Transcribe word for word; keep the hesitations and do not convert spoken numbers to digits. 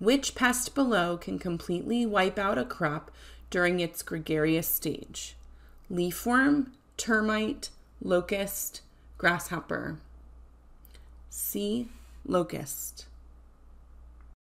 Which pest below can completely wipe out a crop during its gregarious stage? Leafworm, termite, locust, grasshopper. C. Locust.